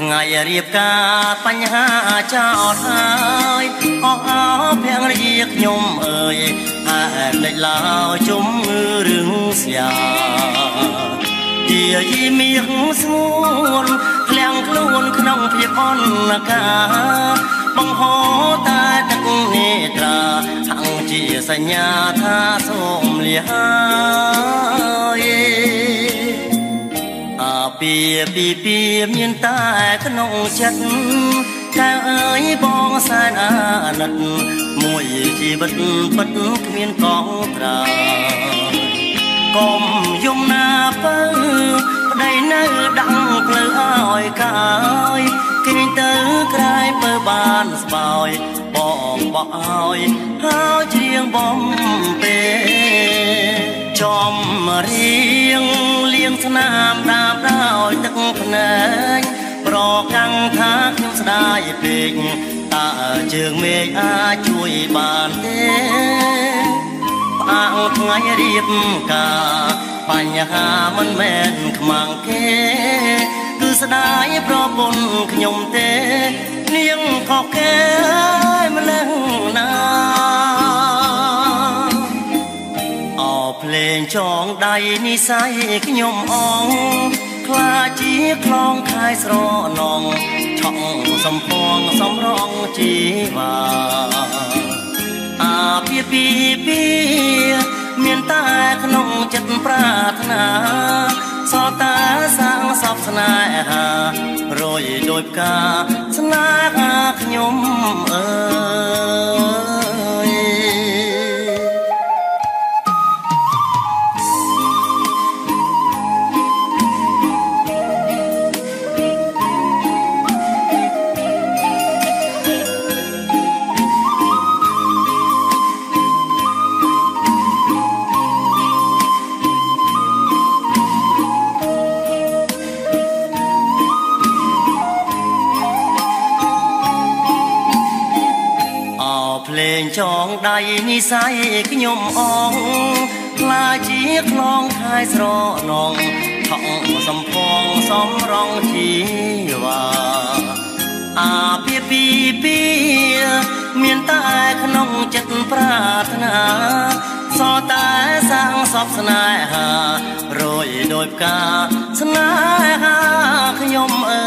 ថ្ងៃរៀបការបញ្ហាចោលហើយអស់អោភរិយាខ្ញុំអើយហេតុលេចឡើយជំងឺរឿងស្យាជាយីមាសស្ងួនឃ្លាំងខ្លួនក្នុងភាពអន់កាបង្ហូរតែទឹកនេត្រាហាំងជាសញ្ញាថាសូមលាហើយអាពីមានតែក្នុងចិត្តតែអើយបងសែនអាណិតមួយជីវិតពិតគ្មានកងត្រាកុំយំណាពើប្តីនៅដាក់ភ្លឺឲ្យកាយគេទៅក្រែងពើបានស្បើយបងបោះឲ្យហើយជ្រៀងបំពេចំរៀងលៀងស្នាមដាបដោយទឹកភ្នែកប្រកាំងថាខ្ញុំស្ដាយពេកតើជើងមេឃអាចជួយបានទេផ្អាកថ្ងៃរៀបការបញ្ហាមិនមែនខ្មាំងគេគឺស្ដាយប្រពន្ធខ្ញុំទេនាងខកគេម្លេះណាអោភ្លេងចងដៃនិស័យខ្ញុំអងខ្លាជាខ្លងខែស្រនងឆក់សំភងសំរងជីវ៉ាអាពីមានតែក្នុងចិត្តប្រាថ្នាសតាសាងសពស្នេហារយដោយផ្កាស្នេហាខ្ញុំអើយភ្លេងចងដៃនិស័យខ្ញុំអងខ្លាជាខ្លងខែស្រនងថក់សំភងសំរងជីវ៉ាអាពីមានតែក្នុងចិត្តប្រាថ្នាសតែសាងសពស្នេហារយដោយផ្កាស្នេហាខ្ញុំអើ